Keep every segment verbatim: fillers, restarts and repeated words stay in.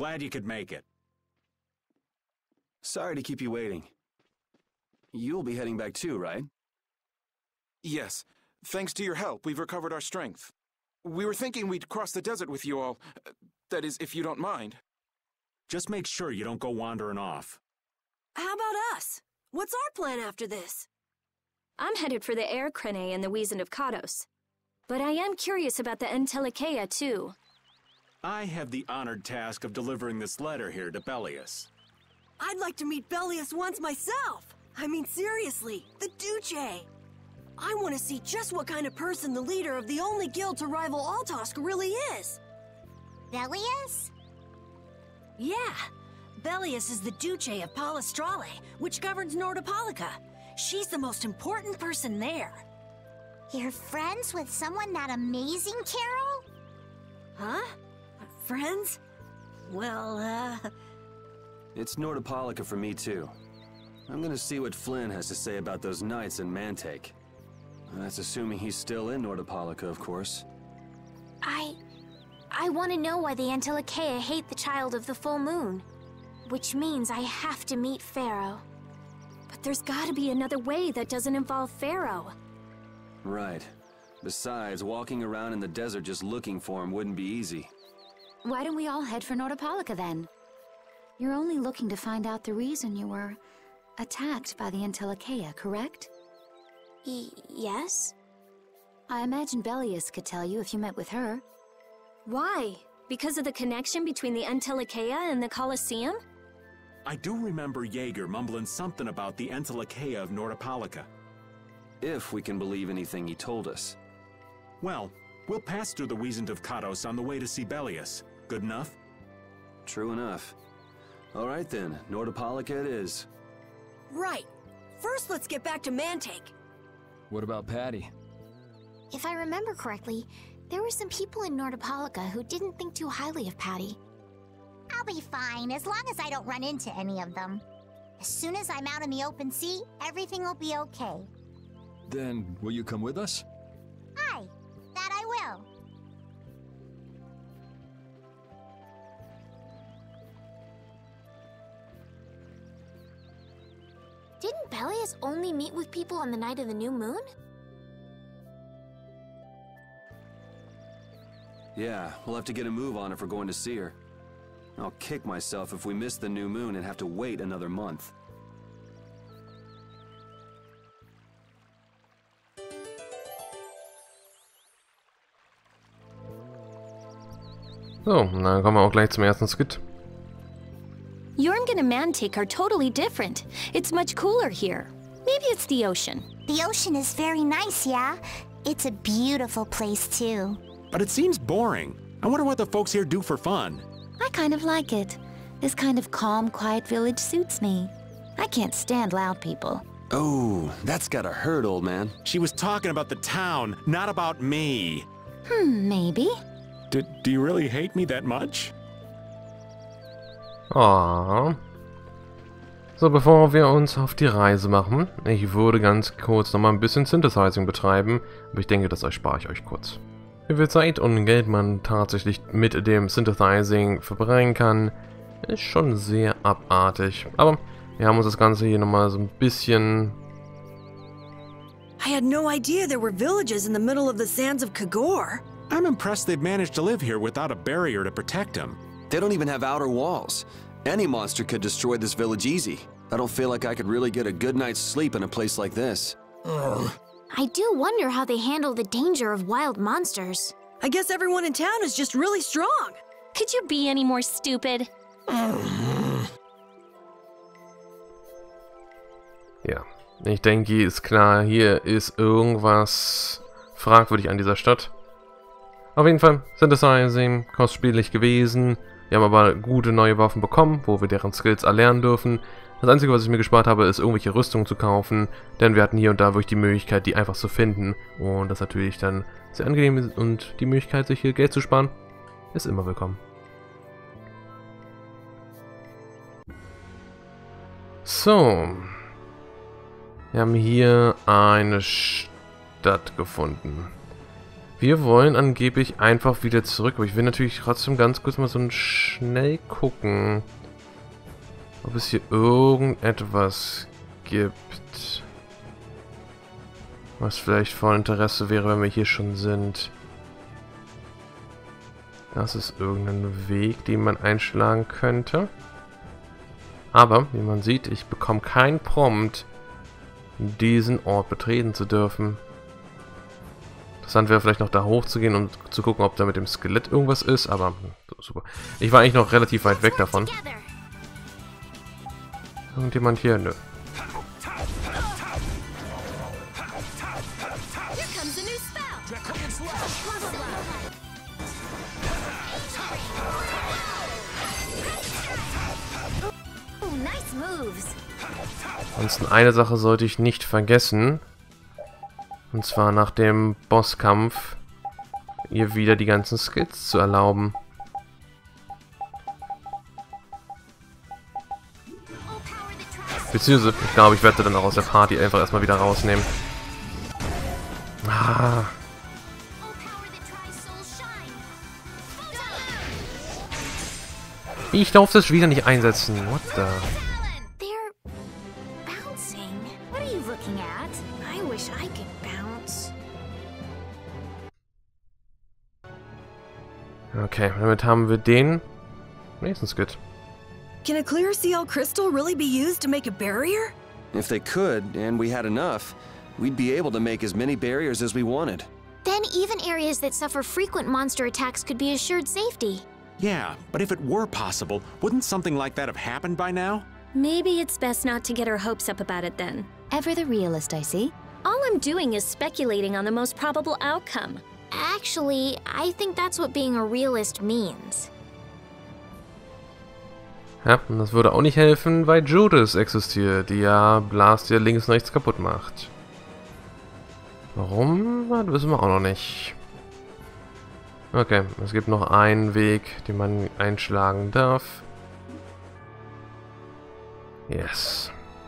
Glad you could make it. Sorry to keep you waiting. You'll be heading back too, right? Yes. Thanks to your help, we've recovered our strength. We were thinking we'd cross the desert with you all. That is, if you don't mind. Just make sure you don't go wandering off. How about us? What's our plan after this? I'm headed for the Air Krene and the Wizened of Kados. But I am curious about the Entelikeia, too. I have the honored task of delivering this letter here to Belias. I'd like to meet Belias once myself. I mean, seriously, the Duce. I want to see just what kind of person the leader of the only guild to rival Altosk really is. Belias? Yeah. Belias is the Duce of Palestrale, which governs Nordopolica. She's the most important person there. You're friends with someone that amazing, Carol? Huh? Friends? Well, uh... It's Nordopolica for me, too. I'm gonna see what Flynn has to say about those knights in Mantake. That's assuming he's still in Nordopolica, of course. I... I want to know why the Entelikeia hate the Child of the Full Moon. Which means I have to meet Pharaoh. But there's gotta be another way that doesn't involve Pharaoh. Right. Besides, walking around in the desert just looking for him wouldn't be easy. Why don't we all head for Nordopolica then? You're only looking to find out the reason you were attacked by the Entelikeia, correct? Y yes? I imagine Belias could tell you if you met with her. Why? Because of the connection between the Entelikeia and the Colosseum? I do remember Jaeger mumbling something about the Entelikeia of Nordopolica. If we can believe anything he told us. Well, we'll pass through the Wizened of Kados on the way to see Belias. Good enough? True enough. All right then, Nordopolica it is. Right. First, let's get back to Mantake. What about Patty? If I remember correctly, there were some people in Nordopolica who didn't think too highly of Patty. I'll be fine, as long as I don't run into any of them. As soon as I'm out in the open sea, everything will be okay. Then, will you come with us? Aye, that I will. Didn't Belias only meet with people on the night of the new moon? Yeah, we'll have to get a move on if we're going to see her. I'll kick myself if we miss the new moon and have to wait another month. So, dann kommen wir auch gleich zum ersten Skit. Jormungand and Mantake are totally different. It's much cooler here. Maybe it's the ocean. The ocean is very nice, yeah? It's a beautiful place, too. But it seems boring. I wonder what the folks here do for fun. I kind of like it. This kind of calm, quiet village suits me. I can't stand loud people. Oh, that's gotta hurt, old man. She was talking about the town, not about me. Hmm, maybe. D do you really hate me that much? Ah. So, bevor wir uns auf die Reise machen, ich würde ganz kurz nochmal ein bisschen Synthesizing betreiben, aber ich denke, das erspare ich euch kurz. Wie viel Zeit und Geld man tatsächlich mit dem Synthesizing verbringen kann, ist schon sehr abartig. Aber wir haben uns das Ganze hier nochmal so ein bisschen... I had no idea there were villages in the middle of the sands of Kagor. I'm impressed they've managed to live here without a barrier to protect them. They don't even have outer walls. Any monster could destroy this village easy. I don't feel like I could really get a good night's sleep in a place like this. Ugh. I do wonder how they handle the danger of wild monsters. I guess everyone in town is just really strong. Could you be any more stupid? Ja, ich denke, ist klar, hier ist irgendwas fragwürdig an dieser Stadt. Auf jeden Fall, Synthesizing, kostspielig gewesen. Wir haben aber gute neue Waffen bekommen, wo wir deren Skills erlernen dürfen. Das Einzige, was ich mir gespart habe, ist irgendwelche Rüstungen zu kaufen, denn wir hatten hier und da wirklich die Möglichkeit, die einfach zu finden. Und das natürlich dann sehr angenehm ist und die Möglichkeit, sich hier Geld zu sparen, ist immer willkommen. So. Wir haben hier eine Stadt gefunden. Wir wollen angeblich einfach wieder zurück, aber ich will natürlich trotzdem ganz kurz mal so ein schnell gucken, ob es hier irgendetwas gibt, was vielleicht von Interesse wäre, wenn wir hier schon sind. Das ist irgendein Weg, den man einschlagen könnte. Aber, wie man sieht, ich bekomme keinen Prompt, diesen Ort betreten zu dürfen. Interessant wäre vielleicht noch da hochzugehen, um zu gucken, ob da mit dem Skelett irgendwas ist, aber super. Ich war eigentlich noch relativ weit weg davon. Irgendjemand hier? Nö. Ansonsten eine Sache sollte ich nicht vergessen. Und zwar nach dem Bosskampf ihr wieder die ganzen Skills zu erlauben. Beziehungsweise, ich glaube, ich werde dann auch aus der Party einfach erstmal wieder rausnehmen. Ah. Ich darf das wieder nicht einsetzen. What the... Okay, damit haben wir den nächsten Skit. Can a clear Ciel crystal really be used to make a barrier? If they could, and we had enough, we'd be able to make as many barriers as we wanted. Then even areas that suffer frequent monster attacks could be assured safety. Yeah, but if it were possible, wouldn't something like that have happened by now? Maybe it's best not to get our hopes up about it then. Ever the realist, I see. All I'm doing is speculating on the most probable outcome. Actually, I think that's what being a realist means. Ja, und das würde auch nicht helfen, weil Judas existiert, die ja Blast hier links und rechts kaputt macht. Warum? Das wissen wir auch noch nicht. Okay, es gibt noch einen Weg, den man einschlagen darf. Yes.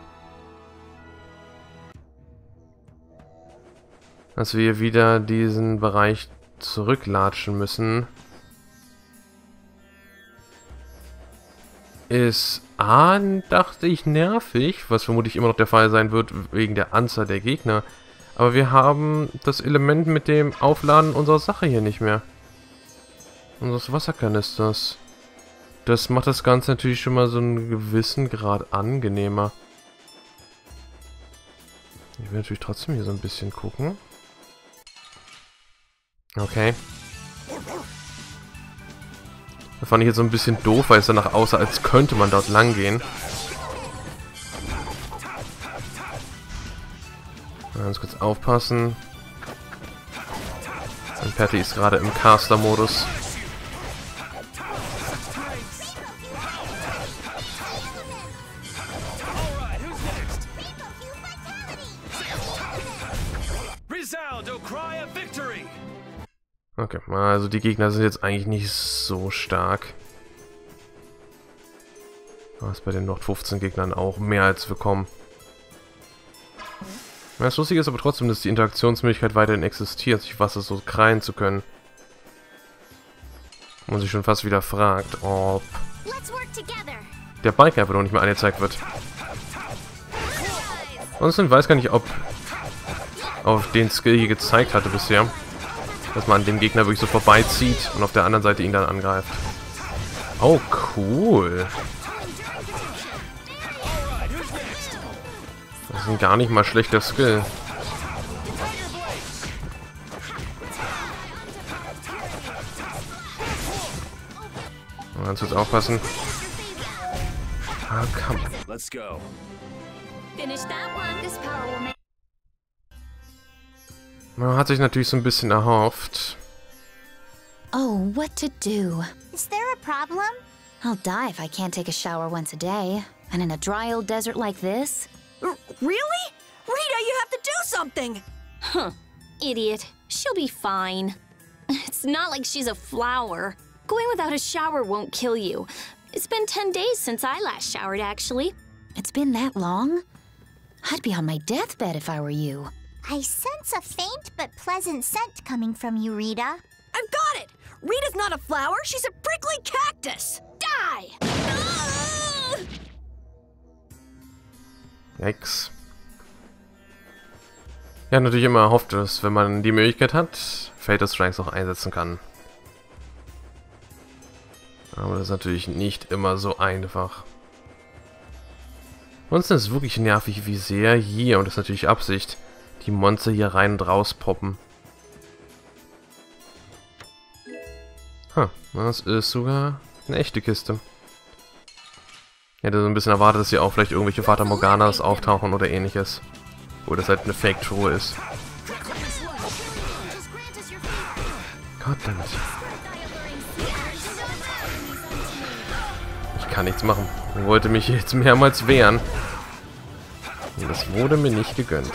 Dass wir wieder diesen Bereich zurücklatschen müssen, ist A, dachte ich, nervig, was vermutlich immer noch der Fall sein wird wegen der Anzahl der Gegner. Aber wir haben das Element mit dem Aufladen unserer Sache hier nicht mehr. Unseres Wasserkanisters. Das macht das Ganze natürlich schon mal so einen gewissen Grad angenehmer. Ich will natürlich trotzdem hier so ein bisschen gucken. Okay. Das fand ich jetzt so ein bisschen doof, weil es danach aussah, als könnte man dort lang gehen. Ganz kurz aufpassen. Und Patty ist gerade im Caster-Modus. Okay, also die Gegner sind jetzt eigentlich nicht so stark. Was bei den noch fünfzehn Gegnern auch mehr als willkommen. Das Lustige ist aber trotzdem, dass die Interaktionsmöglichkeit weiterhin existiert, sich Wasser so kreien zu können. Und sich schon fast wieder fragt, ob der Balken einfach noch nicht mehr angezeigt wird. Ansonsten weiß gar nicht, ob auf den Skill hier gezeigt hatte bisher, dass man an dem Gegner wirklich so vorbeizieht und auf der anderen Seite ihn dann angreift. Oh, cool. Das ist ein gar nicht mal schlechter Skill. Ganz kurz aufpassen. Ah, komm. Let's go. Man hat sich natürlich so ein bisschen erhofft. Oh, what to do? Is there a problem? I'll die if I can't take a shower once a day. And in a dry old desert like this? R- really? Rita, you have to do something! Huh. Idiot. She'll be fine. It's not like she's a flower. Going without a shower won't kill you. It's been ten days since I last showered, actually. It's been that long? I'd be on my deathbed if I were you. I sense a faint but pleasant scent coming from you, Rita. I've got it! Rita's not a flower, she's a prickly cactus! Die! Ah! Yikes. Ja, natürlich immer erhofft, dass wenn man die Möglichkeit hat, Fatal Strikes auch einsetzen kann. Aber das ist natürlich nicht immer so einfach. Ansonsten ist es wirklich nervig, wie sehr hier, und das ist natürlich Absicht, die Monster hier rein und raus poppen. Ha, das ist sogar eine echte Kiste. Ich hätte so ein bisschen erwartet, dass hier auch vielleicht irgendwelche Fata Morganas auftauchen oder ähnliches. Wo das halt eine Fake-Truhe ist. Goddammit. Ich kann nichts machen. Ich wollte mich jetzt mehrmals wehren. Und das wurde mir nicht gegönnt.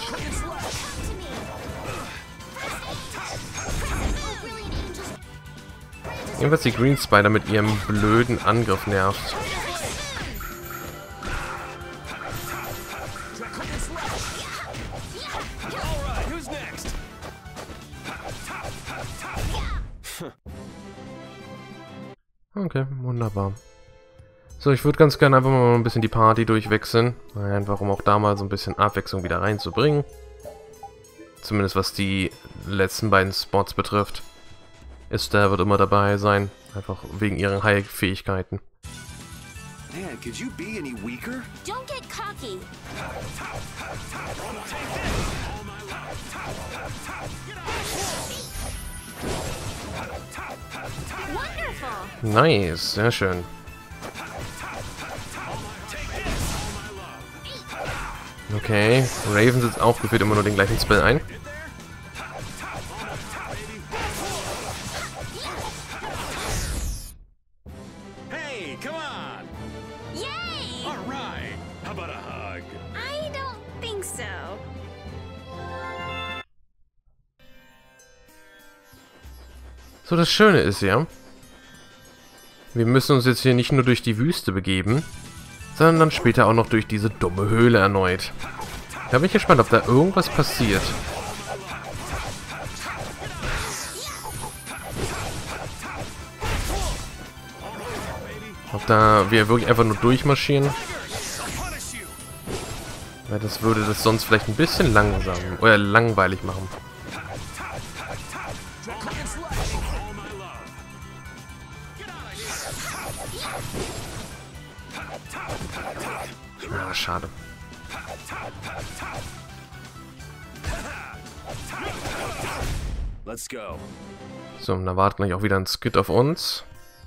Jedenfalls die Green Spider mit ihrem blöden Angriff nervt. Okay, wunderbar. So, ich würde ganz gerne einfach mal ein bisschen die Party durchwechseln. Einfach um auch da mal so ein bisschen Abwechslung wieder reinzubringen. Zumindest was die letzten beiden Spots betrifft. Esther wird immer dabei sein. Einfach wegen ihren High-Fähigkeiten. Man, could you be any weaker? Don't get cocky. Nice, sehr schön. Okay, Raven setzt auch gefühlt immer nur den gleichen Spell ein. Hey, come on! Yay! All right. How about a hug? I don't think so. So, das Schöne ist ja, wir müssen uns jetzt hier nicht nur durch die Wüste begeben, sondern dann später auch noch durch diese dumme Höhle erneut. Da bin ich gespannt, ob da irgendwas passiert. Ob da wir wirklich einfach nur durchmarschieren. Weil das würde das sonst vielleicht ein bisschen langsam oder langweilig machen. Ah, schade. Let's go. So, da wartet gleich auch wieder ein Skit auf uns.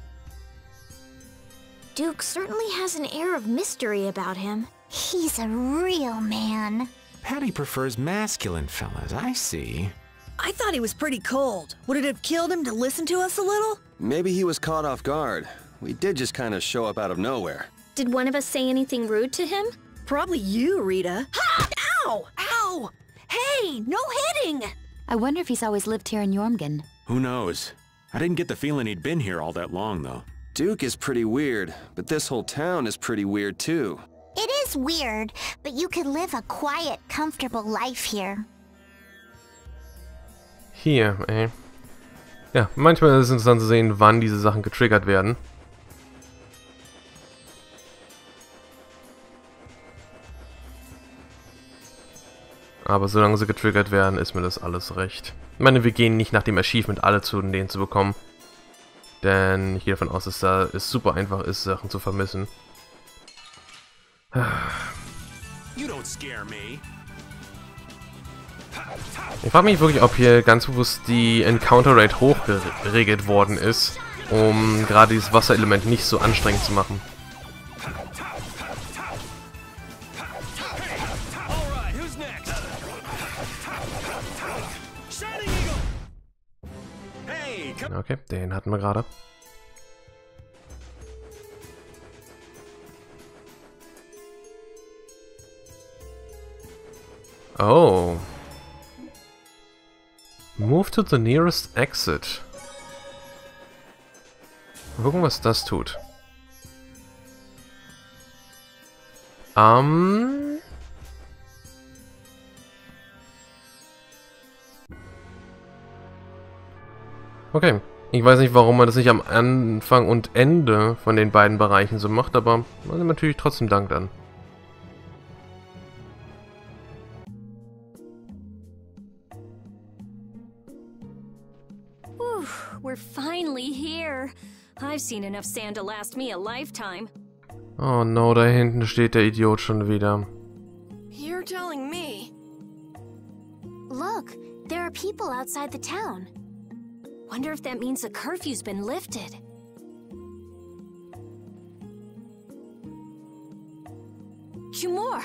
Duke certainly has an air of mystery about him. He's a real man. Patty prefers masculine fellas, I see. I thought he was pretty cold. Would it have killed him to listen to us a little? Maybe he was caught off guard. We did just kind of show up out of nowhere. Did one of us say anything rude to him? Probably you, Rita. Ha! Ow! Ow! Hey, no hitting! I wonder if he's always lived here in Jormungand. Who knows? I didn't get the feeling he'd been here all that long, though. Duke is pretty weird, but this whole town is pretty weird too. It is weird, but you could live a quiet, comfortable life here. Hier, ey. Ja, manchmal ist es interessant zu sehen, wann diese Sachen getriggert werden. Aber solange sie getriggert werden, ist mir das alles recht. Ich meine, wir gehen nicht nach dem Achievement, alle zu denen zu bekommen. Denn ich gehe davon aus, dass da es super einfach ist, Sachen zu vermissen. You don't scare me. Ich frage mich wirklich, ob hier ganz bewusst die Encounter Rate hochgeregelt worden ist, um gerade dieses Wasserelement nicht so anstrengend zu machen. Okay, den hatten wir gerade. Oh. Move to the nearest exit. Mal gucken, was das tut. Ähm... Okay. Ich weiß nicht, warum man das nicht am Anfang und Ende von den beiden Bereichen so macht, aber man nimmt natürlich trotzdem Dank an. Whew, we're finally here. I've seen enough sand to last me a lifetime. Oh no, da hinten steht der Idiot schon wieder. You're telling me. Look, there are people outside the town. Wonder if that means the curfew's been lifted. Cumore!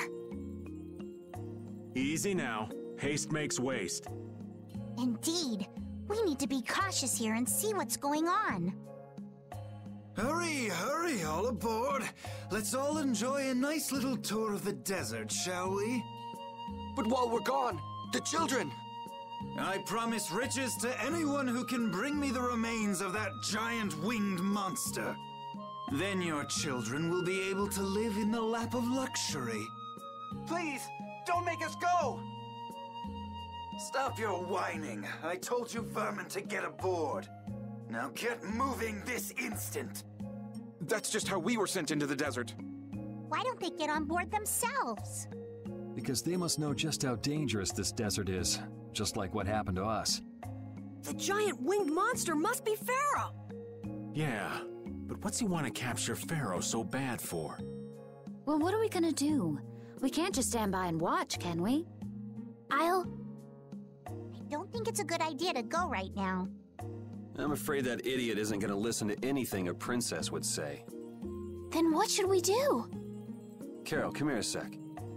Easy now. Haste makes waste. Indeed. We need to be cautious here and see what's going on. Hurry, hurry, all aboard. Let's all enjoy a nice little tour of the desert, shall we? But while we're gone, the children! I promise riches to anyone who can bring me the remains of that giant winged monster. Then your children will be able to live in the lap of luxury. Please, don't make us go! Stop your whining. I told you vermin to get aboard. Now get moving this instant. That's just how we were sent into the desert. Why don't they get on board themselves? Because they must know just how dangerous this desert is, just like what happened to us. The giant winged monster must be Pharaoh. Yeah, but what's he want to capture Pharaoh so bad for? Well, what are we gonna do? We can't just stand by and watch, can we? I'll... I don't think it's a good idea to go right now. I'm afraid that idiot isn't going to listen to anything a princess would say. Then what should we do? Carol, come here a sec.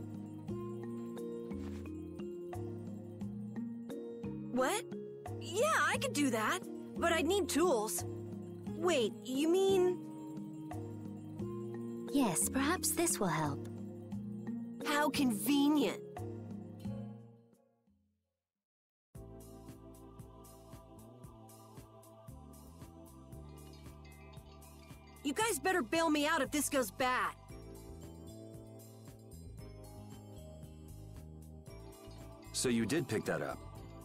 What? Yeah, I could do that, but I'd need tools. Wait, you mean... Yes, perhaps this will help. How convenient. You guys better bail me out if this goes bad. So you did pick that up?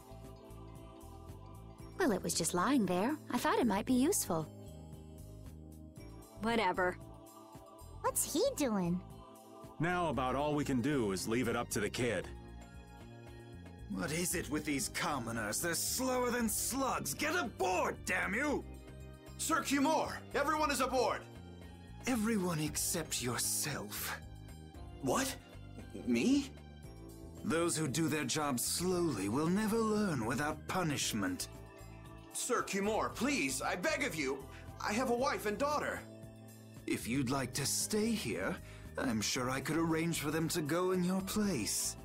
Well, it was just lying there. I thought it might be useful. Whatever. What's he doing? Now about all we can do is leave it up to the kid. What is it with these commoners? They're slower than slugs. Get aboard, damn you! Sir Cumore, everyone is aboard. Everyone except yourself. What? Me? Those who do their jobs slowly will never learn without punishment. Sir Cumore, please, I beg of you. I have a wife and daughter. If you'd like to stay here, I'm sure I could arrange for them to go in your place.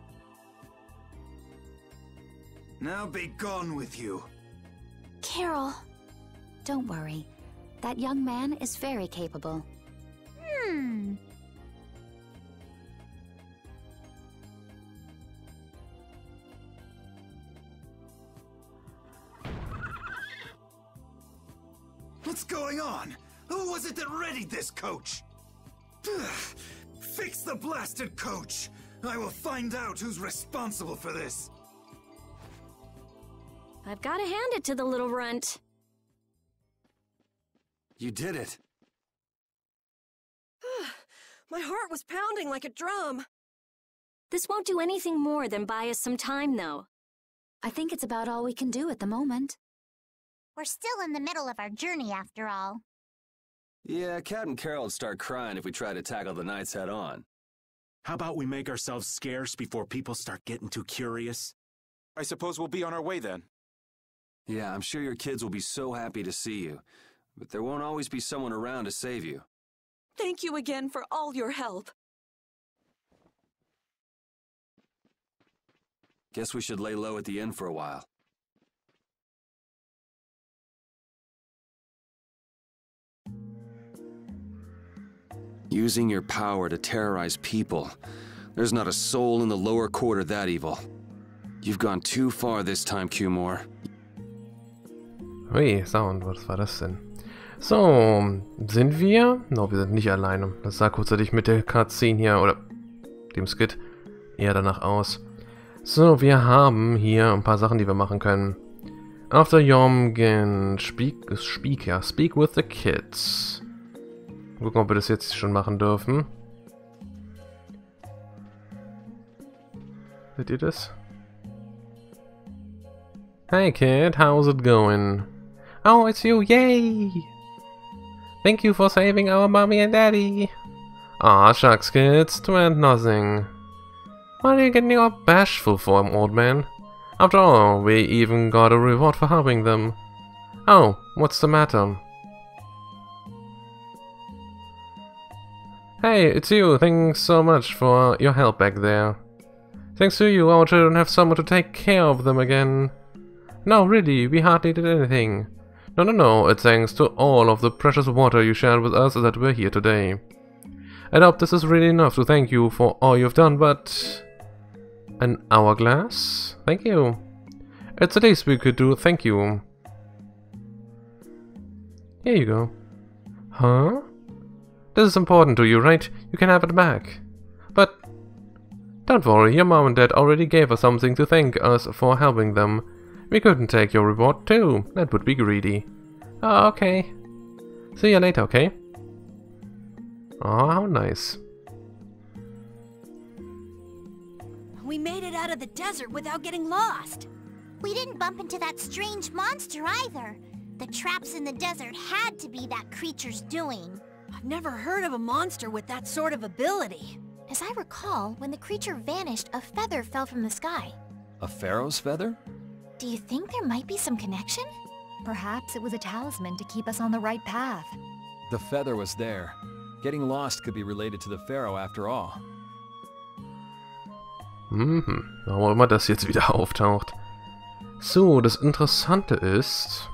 Now be gone with you. Carol. Don't worry. That young man is very capable. Hmm. What's going on? Who was it that readied this coach? Fix the blasted coach! I will find out who's responsible for this. I've got to hand it to the little runt. You did it. My heart was pounding like a drum. This won't do anything more than buy us some time, though. I think it's about all we can do at the moment. We're still in the middle of our journey, after all. Yeah, Cat and Carol would start crying if we tried to tackle the knights head on. How about we make ourselves scarce before people start getting too curious? I suppose we'll be on our way then. Yeah, I'm sure your kids will be so happy to see you. But there won't always be someone around to save you. Thank you again for all your help. Guess we should lay low at the inn for a while. Using your power to terrorize people. There's not a soul in the lower quarter that evil. You've gone too far this time, Cumore. Ui, Sound, was war das denn? So, sind wir? No, wir sind nicht alleine. Das sah kurzzeitig mit der Cutscene hier, oder dem Skit, eher danach aus. So, wir haben hier ein paar Sachen, die wir machen können. After Jormungand, speak, speak, ja, speak with the kids. Gucken, ob wir das jetzt schon machen dürfen. Seht ihr das? Hey kid, how's it going? Oh, it's you, yay! Thank you for saving our mommy and daddy. Aw, shucks kids, it meant nothing. What are you getting all bashful for, old man? After all, we even got a reward for helping them. Oh, what's the matter? Hey, it's you. Thanks so much for your help back there. Thanks to you, our children have someone to take care of them again. No, really, we hardly did anything. No, no, no, it's thanks to all of the precious water you shared with us that we're here today. I doubt this is really enough to thank you for all you've done, but... An hourglass? Thank you. It's the least we could do, thank you. Here you go. Huh? This is important to you, right? You can have it back. But... Don't worry, your mom and dad already gave us something to thank us for helping them. We couldn't take your reward too. That would be greedy. Oh, okay. See you later, okay? Oh, how nice. We made it out of the desert without getting lost. We didn't bump into that strange monster either. The traps in the desert had to be that creature's doing. I've never heard of a monster with that sort of ability. As I recall, when the creature vanished, a feather fell from the sky. A pharaoh's feather? Do you think there might be some connection? Perhaps it was a talisman to keep us on the right path. The feather was there. Getting lost could be related to the pharaoh after all. Mhm, warum auch immer das jetzt wieder auftaucht. So, das Interessante ist,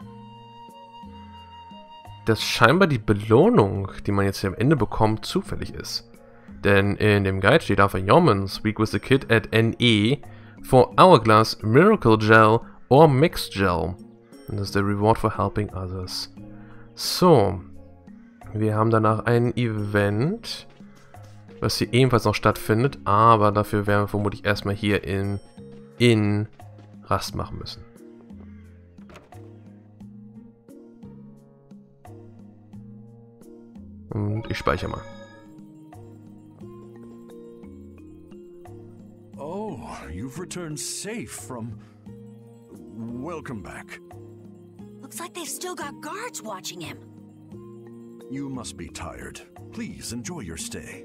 dass scheinbar die Belohnung, die man jetzt hier am Ende bekommt, zufällig ist. Denn in dem Guide steht auf Jormungand, speak with the kid at N E for Hourglass, Miracle Gel or Mixed Gel. Und das ist der Reward for helping others. So, wir haben danach ein Event, was hier ebenfalls noch stattfindet, aber dafür werden wir vermutlich erstmal hier in, in Rast machen müssen. Und ich speichere mal. Oh, you've returned safe from... Welcome back. Looks like they've still got guards watching him. You must be tired. Please enjoy your stay.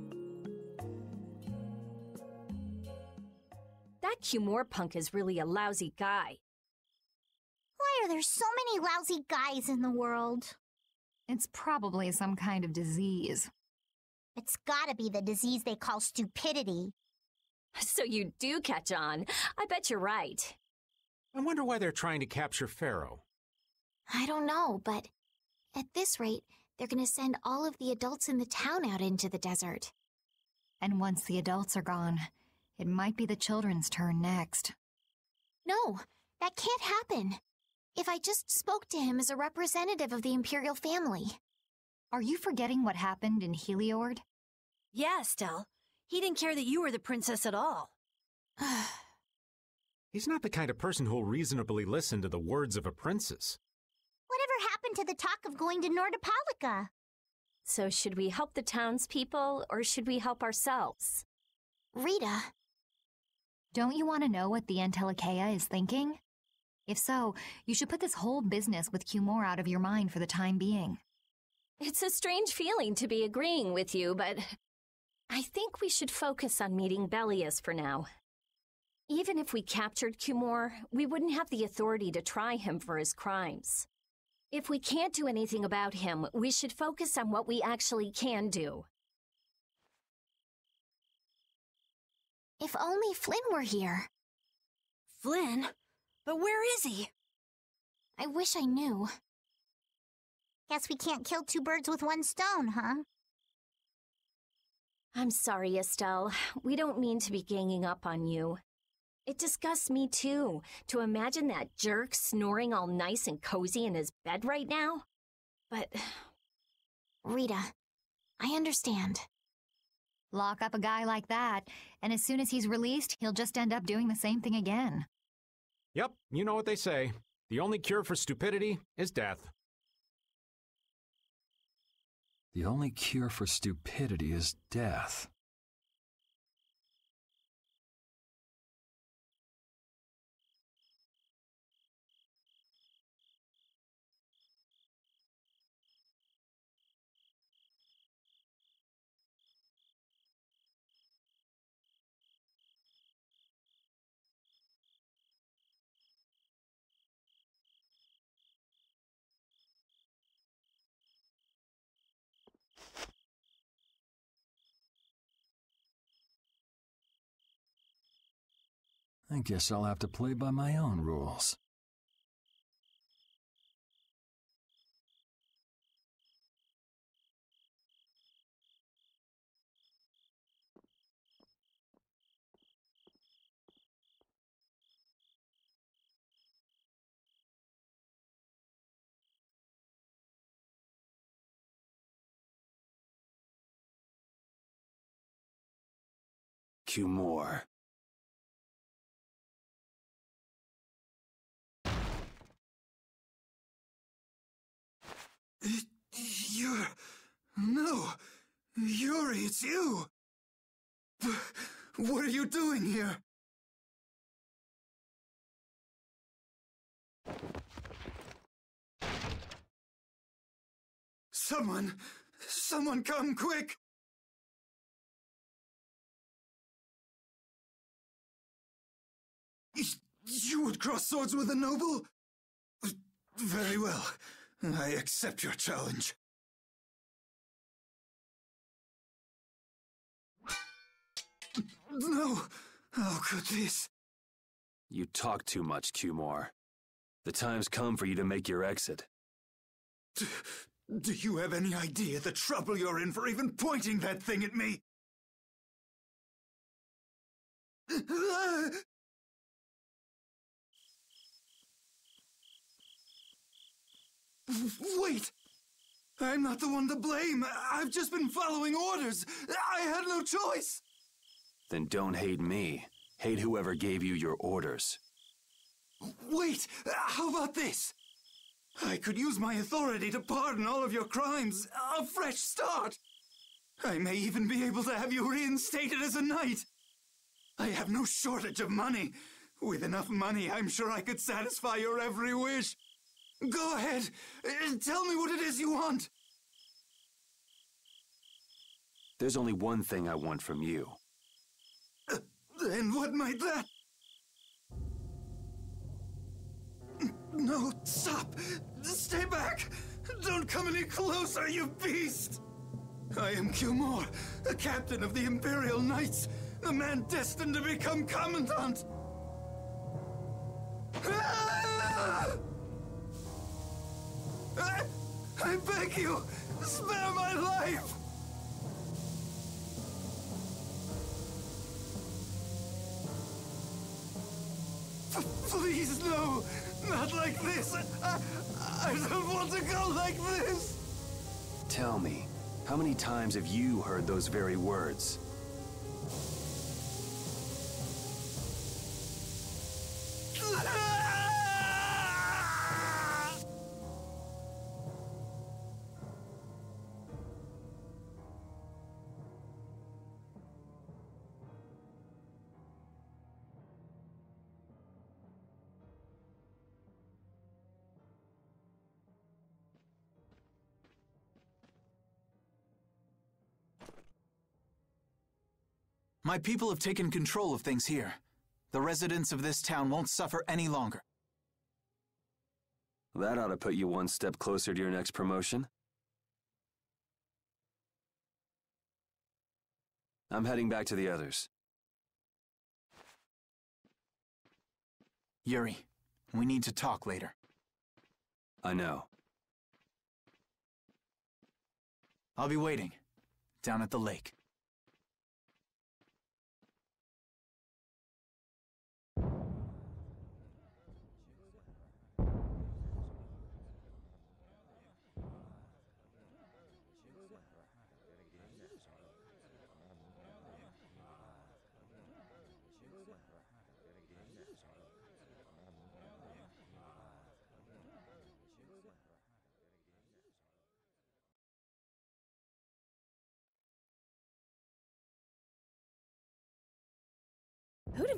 That Cumore punk is really a lousy guy. Why are there so many lousy guys in the world? It's probably some kind of disease. It's gotta be the disease they call stupidity. So you do catch on. I bet you're right. I wonder why they're trying to capture Pharaoh. I don't know, but at this rate, they're gonna send all of the adults in the town out into the desert. And once the adults are gone, it might be the children's turn next. No, that can't happen. If I just spoke to him as a representative of the Imperial family. Are you forgetting what happened in Heliord? Yeah, Estelle. He didn't care that you were the princess at all. He's not the kind of person who'll reasonably listen to the words of a princess. Whatever happened to the talk of going to Nordopolica? So should we help the townspeople, or should we help ourselves? Rita. Don't you want to know what the Entelekea is thinking? If so, you should put this whole business with Cumore out of your mind for the time being. It's a strange feeling to be agreeing with you, but I think we should focus on meeting Belias for now. Even if we captured Cumore, we wouldn't have the authority to try him for his crimes. If we can't do anything about him, we should focus on what we actually can do. If only Flynn were here. Flynn? But where is he? I wish I knew. Guess we can't kill two birds with one stone, huh? I'm sorry, Estelle. We don't mean to be ganging up on you. It disgusts me, too, to imagine that jerk snoring all nice and cozy in his bed right now. But... Rita, I understand. Lock up a guy like that, and as soon as he's released, he'll just end up doing the same thing again. Yep, you know what they say. The only cure for stupidity is death. The only cure for stupidity is death. I guess I'll have to play by my own rules. Cumore. You're... No! Yuri, it's you! What are you doing here? Someone... Someone come quick! You would cross swords with a noble? Very well. I accept your challenge. No! How could this? You talk too much, Cumore. The time's come for you to make your exit. D- do you have any idea the trouble you're in for even pointing that thing at me? Wait! I'm not the one to blame. I've just been following orders. I had no choice. Then don't hate me. Hate whoever gave you your orders. Wait! How about this? I could use my authority to pardon all of your crimes. A fresh start. I may even be able to have you reinstated as a knight. I have no shortage of money. With enough money, I'm sure I could satisfy your every wish. Go ahead. Tell me what it is you want. There's only one thing I want from you. Uh, and what might that... No, stop! Stay back! Don't come any closer, you beast! I am Cumore, the captain of the Imperial Knights, the man destined to become Commandant! Ah! I, I beg you, spare my life! P- please, no! Not like this! I, I don't want to go like this! Tell me, how many times have you heard those very words? My people have taken control of things here. The residents of this town won't suffer any longer. That ought to put you one step closer to your next promotion. I'm heading back to the others. Yuri, we need to talk later. I know. I'll be waiting, down at the lake.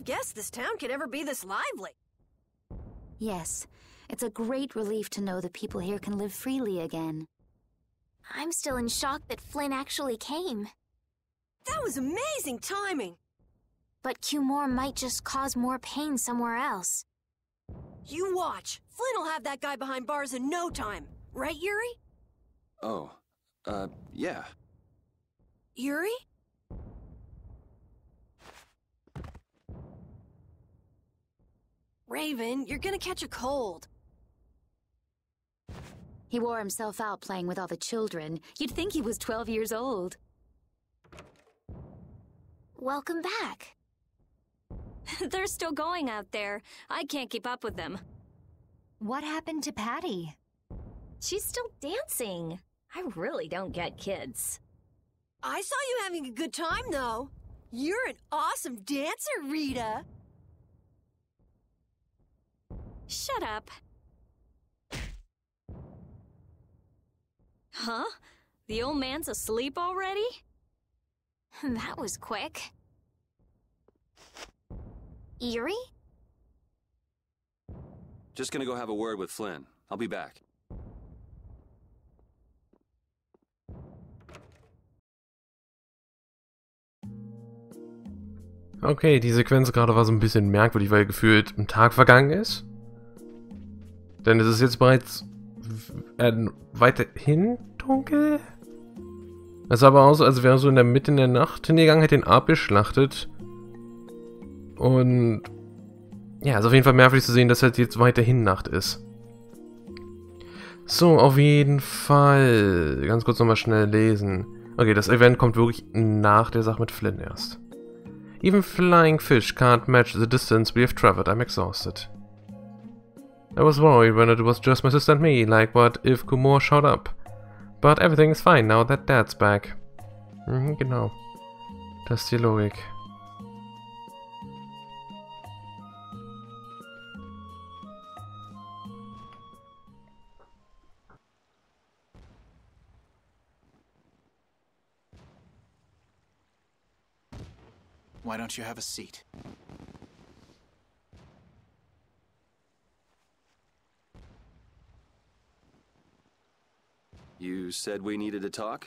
have guessed this town could ever be this lively. Yes, it's a great relief to know the people here can live freely again. I'm still in shock that Flynn actually came. That was amazing timing! But Cumore might just cause more pain somewhere else. You watch. Flynn will have that guy behind bars in no time. Right, Yuri? Oh, uh, yeah. Yuri? Raven, you're gonna catch a cold. He wore himself out playing with all the children. You'd think he was twelve years old. Welcome back. They're still going out there. I can't keep up with them. What happened to Patty? She's still dancing. I really don't get kids. I saw you having a good time, though. You're an awesome dancer, Rita. Shut up. Huh? The old man's asleep already? That was quick. Yuri? Just gonna go have a word with Flynn. I'll be back. Okay, die Sequenz gerade war so ein bisschen merkwürdig, weil gefühlt ein Tag vergangen ist. Denn es ist jetzt bereits äh, weiterhin dunkel. Es sah aber aus, als wäre so in der Mitte in der Nacht hingegangen, hätte ihn abgeschlachtet. Und ja, ist auf jeden Fall merkwürdig zu sehen, dass halt jetzt weiterhin Nacht ist. So, auf jeden Fall. Ganz kurz nochmal schnell lesen. Okay, das Event kommt wirklich nach der Sache mit Flynn erst. Even flying fish can't match the distance we have traveled. I'm exhausted. I was worried when it was just my sister and me, like what if Cumore showed up. But everything is fine now that Dad's back. Mhm, genau. Das ist die Logik. Why don't you have a seat? You said we needed to talk?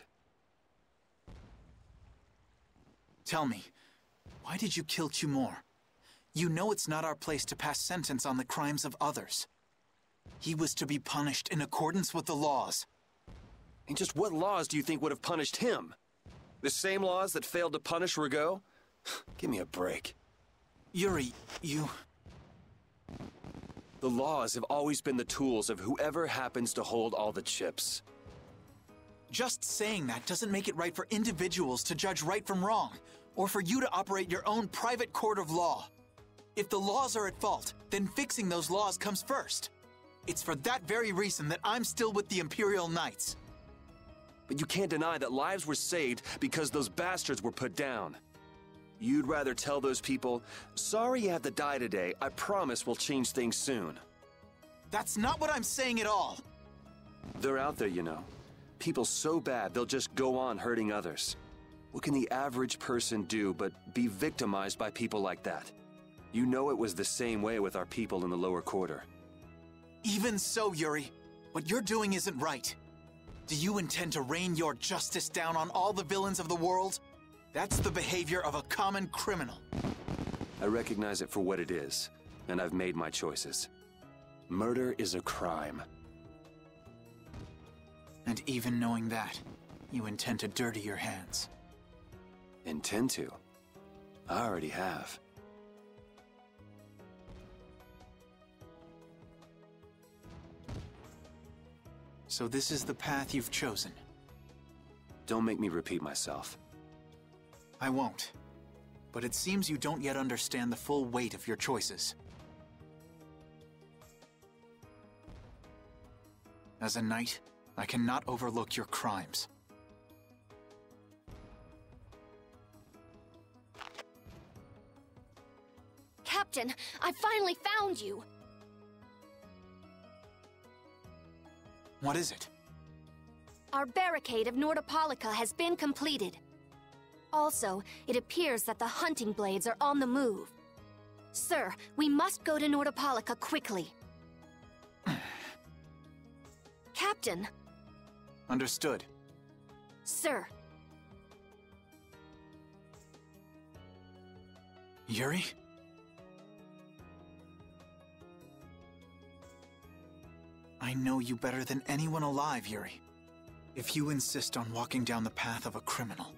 Tell me, why did you kill Cumore? You know it's not our place to pass sentence on the crimes of others. He was to be punished in accordance with the laws. And just what laws do you think would have punished him? The same laws that failed to punish Rigaud? Give me a break. Yuri, you... The laws have always been the tools of whoever happens to hold all the chips. Just saying that doesn't make it right for individuals to judge right from wrong, or for you to operate your own private court of law. If the laws are at fault, then fixing those laws comes first. It's for that very reason that I'm still with the Imperial Knights. But you can't deny that lives were saved because those bastards were put down. You'd rather tell those people, sorry you have to die today, I promise we'll change things soon. That's not what I'm saying at all. They're out there, you know. People so bad they'll just go on hurting others. What can the average person do but be victimized by people like that? You know it was the same way with our people in the lower quarter. Even so, Yuri, what you're doing isn't right. Do you intend to rain your justice down on all the villains of the world? That's the behavior of a common criminal. I recognize it for what it is, and I've made my choices. Murder is a crime. And even knowing that, you intend to dirty your hands. Intend to? I already have. So this is the path you've chosen. Don't make me repeat myself. I won't. But it seems you don't yet understand the full weight of your choices. As a knight, I cannot overlook your crimes. Captain, I finally found you! What is it? Our barricade of Nordopolica has been completed. Also, it appears that the hunting blades are on the move. Sir, we must go to Nordopolica quickly. Captain. Understood. Sir. Yuri? I know you better than anyone alive, Yuri. If you insist on walking down the path of a criminal...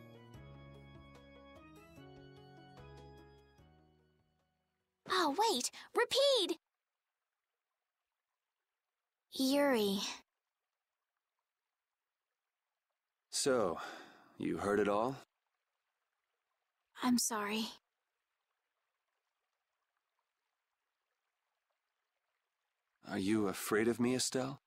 Oh, wait! Repeat! Yuri... So, you heard it all? I'm sorry. Are you afraid of me, Estelle?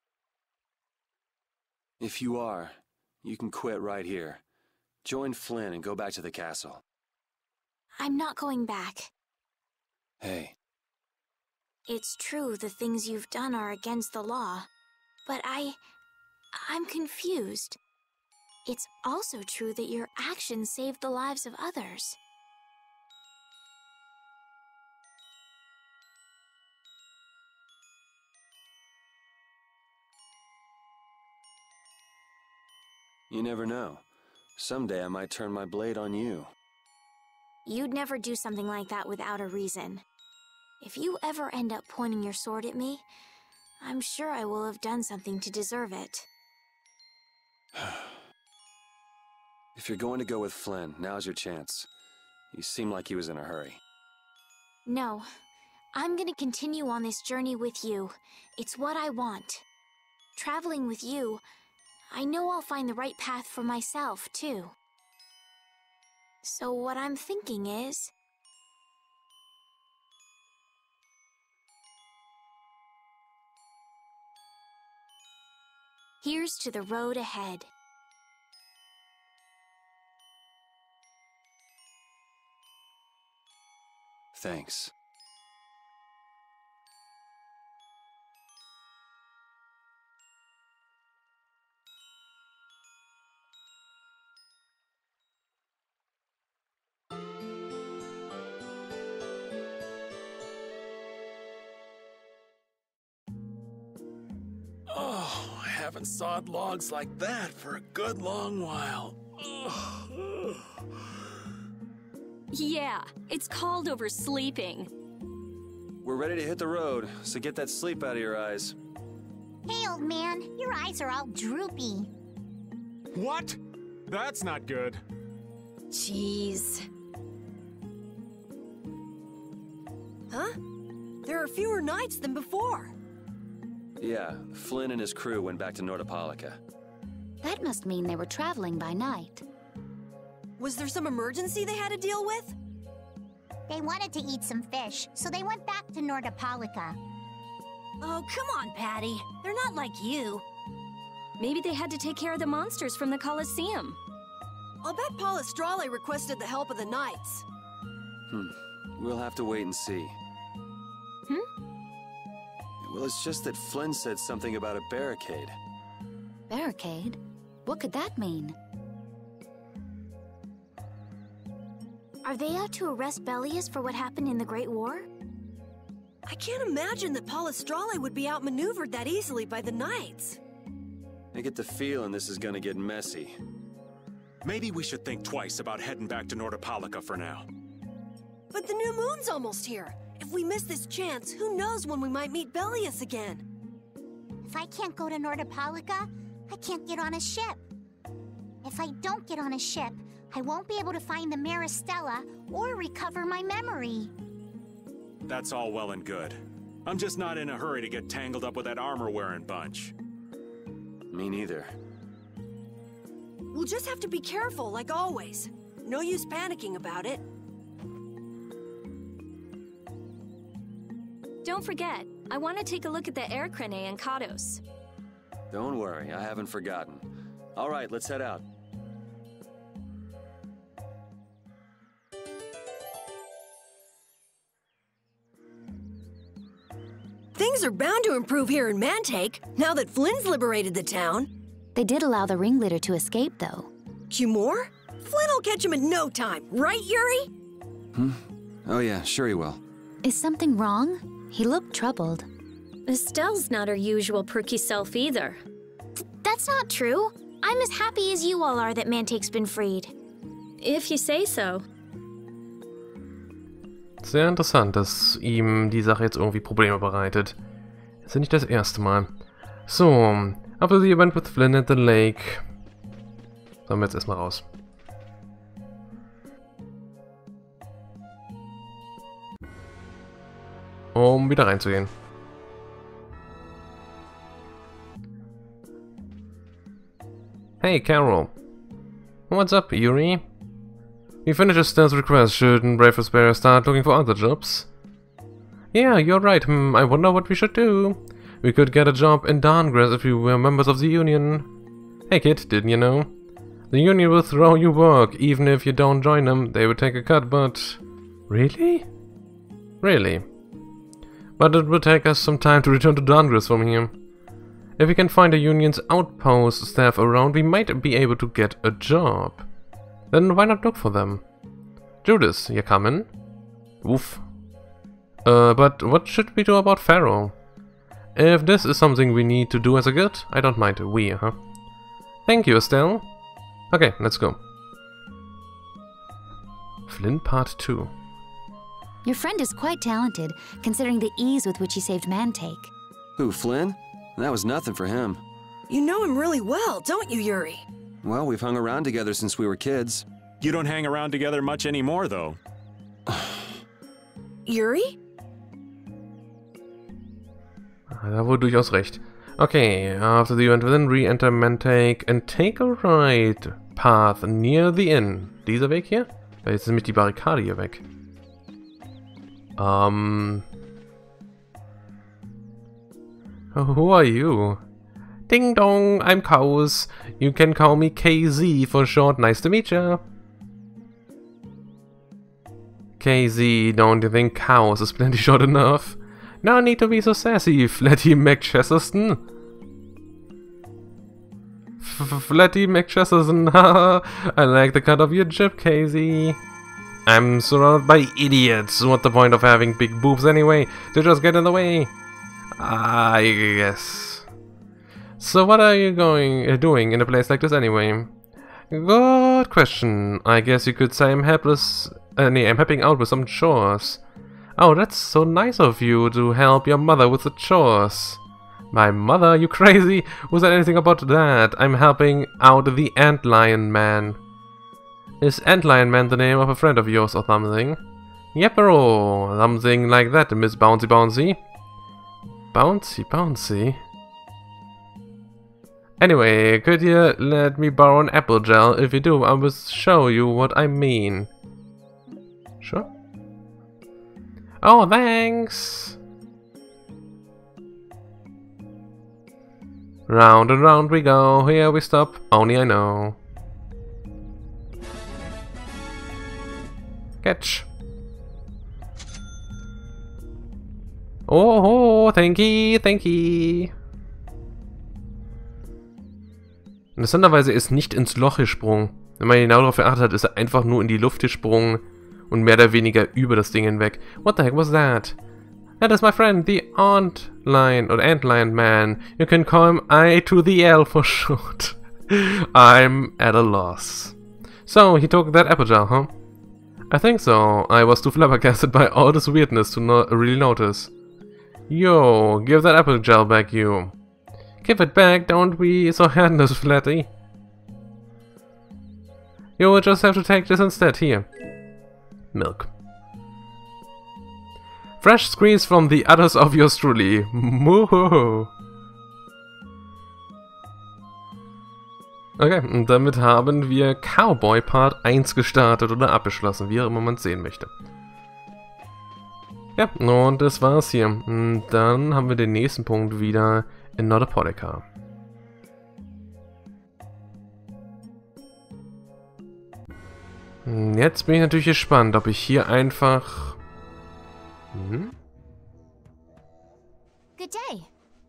If you are, you can quit right here. Join Flynn and go back to the castle. I'm not going back. Hey. It's true the things you've done are against the law, but I... I'm confused. It's also true that your actions saved the lives of others. You never know. Someday I might turn my blade on you. You'd never do something like that without a reason. If you ever end up pointing your sword at me, I'm sure I will have done something to deserve it. If you're going to go with Flynn, now's your chance. You seem like he was in a hurry. No. I'm gonna continue on this journey with you. It's what I want. Traveling with you, I know I'll find the right path for myself, too. So what I'm thinking is... here's to the road ahead. Thanks. Oh, I haven't sawed logs like that for a good long while. Ugh. Yeah, it's called oversleeping. We're ready to hit the road, so get that sleep out of your eyes. Hey, old man, your eyes are all droopy. What? That's not good. Jeez. Huh? There are fewer nights than before. Yeah, Flynn and his crew went back to Nordopolica. That must mean they were traveling by night. Was there some emergency they had to deal with? They wanted to eat some fish, so they went back to Nordopolica. Oh, come on, Patty. They're not like you. Maybe they had to take care of the monsters from the Colosseum. I'll bet Palestrale requested the help of the Knights. Hmm. We'll have to wait and see. Hmm? Well, it's just that Flynn said something about a barricade. Barricade? What could that mean? Are they out to arrest Bellius for what happened in the Great War? I can't imagine that Palestrale would be outmaneuvered that easily by the Knights. I get the feeling this is gonna get messy. Maybe we should think twice about heading back to Nordopolica for now. But the new moon's almost here. If we miss this chance, who knows when we might meet Bellius again? If I can't go to Nordopolica, I can't get on a ship. If I don't get on a ship, I won't be able to find the Maristella or recover my memory. That's all well and good. I'm just not in a hurry to get tangled up with that armor-wearing bunch. Me neither. We'll just have to be careful, like always. No use panicking about it. Don't forget, I want to take a look at the Airkrene and Kados. Don't worry, I haven't forgotten. All right, let's head out. Things are bound to improve here in Mantake, now that Flynn's liberated the town. They did allow the ringleader to escape, though. Cumore? Flynn will catch him in no time, right, Yuri? Hmm? Oh yeah, sure he will. Is something wrong? He looked troubled. Estelle's not her usual perky self either. Th that's not true. I'm as happy as you all are that Mantake's been freed. If you say so. Sehr interessant, dass ihm die Sache jetzt irgendwie Probleme bereitet. Das ist ja nicht das erste Mal. So, after the event with Flynn at the lake. Sollen wir jetzt erstmal raus. Um wieder reinzugehen. Hey, Carol. What's up, Yuri? We finished Estelle's request. Shouldn't Brave start looking for other jobs? Yeah, you're right. Hmm, I wonder what we should do. We could get a job in Darngrass if we were members of the union. Hey kid, didn't you know? The union will throw you work, even if you don't join them. They will take a cut, but... Really? Really. But it will take us some time to return to Darngrass from here. If we can find a union's outpost staff around, we might be able to get a job. Then why not look for them? Judas, you coming? Woof. Uh, but what should we do about Pharaoh? If this is something we need to do as a guild, I don't mind. We, huh? Thank you, Estelle. Okay, let's go. Flynn Part two. Your friend is quite talented, considering the ease with which he saved Mantake. Who, Flynn? That was nothing for him. You know him really well, don't you, Yuri? Well, we've hung around together since we were kids. You don't hang around together much anymore, though. Yuri? Da wohl durchaus recht. Okay, after the event within, re-enter Mantake and take a right path near the inn. Dieser Weg hier? Weil jetzt ist nämlich die Barrikade hier weg. Um. Who are you? Ding dong, I'm Chaos. You can call me K Z for short. Nice to meet ya. K Z, don't you think Chaos is plenty short enough? No need to be so sassy, Flatty McChesserton. Flatty McChesserton, haha. I like the cut of your jib, K Z. I'm surrounded by idiots. What's the point of having big boobs anyway? To just get in the way. I guess. So what are you going uh, doing in a place like this anyway? Good question. I guess you could say I'm helpless. Uh, nee, I'm helping out with some chores. Oh, that's so nice of you to help your mother with the chores. My mother? You crazy? Who said anything about that? I'm helping out the Antlion Man. Is Antlion Man the name of a friend of yours or something? Yepero, something like that, Miss Bouncy Bouncy. Bouncy Bouncy? Anyway, could you let me borrow an apple gel? If you do, I will show you what I mean. Sure. Oh, thanks! Round and round we go, here we stop, only I know. Catch. Oh, thank you, thank you. Interessanterweise ist nicht ins Loch gesprungen. Wenn man genau darauf geachtet hat, ist er einfach nur in die Luft gesprungen und mehr oder weniger über das Ding hinweg. What the heck was that? That is my friend, the Antlion, or Antlion Man. You can call him I to the L for short. I'm at a loss. So, he took that apple gel, huh? I think so. I was too flabbergasted by all this weirdness to not really notice. Yo, give that apple gel back, you. Give it back, don't be so handless, Flatty. You will just have to take this instead, here. Milk. Fresh squeeze from the udders of yours truly. Moohoo. Okay, und damit haben wir Cowboy Part eins gestartet oder abgeschlossen, wie auch immer man es sehen möchte. Ja, und das war's hier. Und dann haben wir den nächsten Punkt wieder in Nordopolica. Jetzt bin ich natürlich gespannt, ob ich hier einfach... Hm? Good day.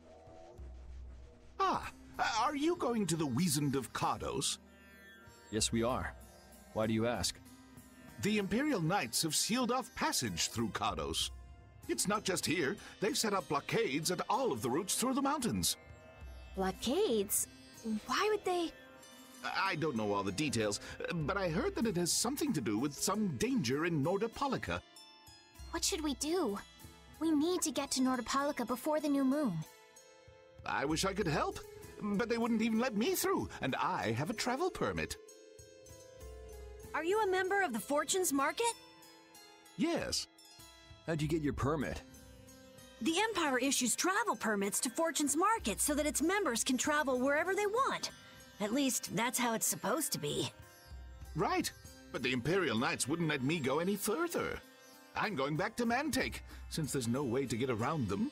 Ah, are you going to the Wizened of Kados? Yes, we are. Why do you ask? The Imperial Knights have sealed off passage through Kados. It's not just here. They've set up blockades at all of the routes through the mountains. Blockades? Why would they... I don't know all the details, but I heard that it has something to do with some danger in Nordopolica. What should we do? We need to get to Nordopolica before the new moon. I wish I could help, but they wouldn't even let me through, and I have a travel permit. Are you a member of the Fortune's Market? Yes. How'd you get your permit? The Empire issues travel permits to Fortune's Market so that its members can travel wherever they want. At least, that's how it's supposed to be. Right, but the Imperial Knights wouldn't let me go any further. I'm going back to Mantake, since there's no way to get around them.